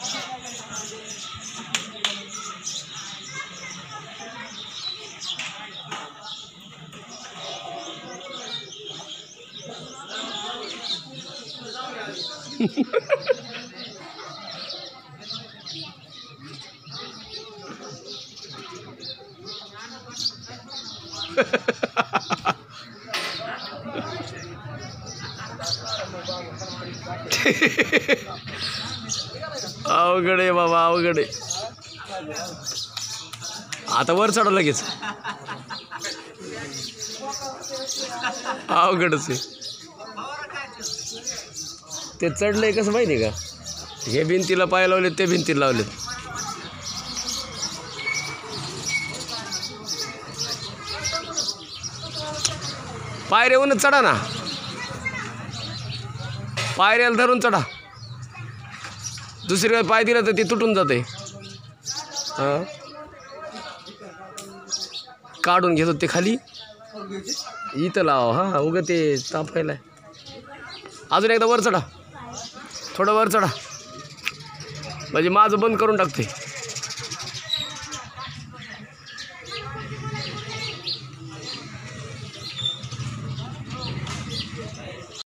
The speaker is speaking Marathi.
अवघड आहे बाबा, अवघड आहे. आता वर चढव लगेच, अवघडच आहे. ते चढलंय कसं माहिती आहे का, हे भिंतीला पाय लावलेत, ते भिंतीला लावलेत. पायऱ्याहूनच चढा ना, पायऱ्याला धरून चढा. दुसरीकडे पाय दिला तर ते तुटून जाते. हां, काढून घेतो ते खाली, इथं लावा. हां, उगं ते तापायला. अजून एकदा वर चढा, थोडं वर चढा, म्हणजे माझं बंद करून टाकते.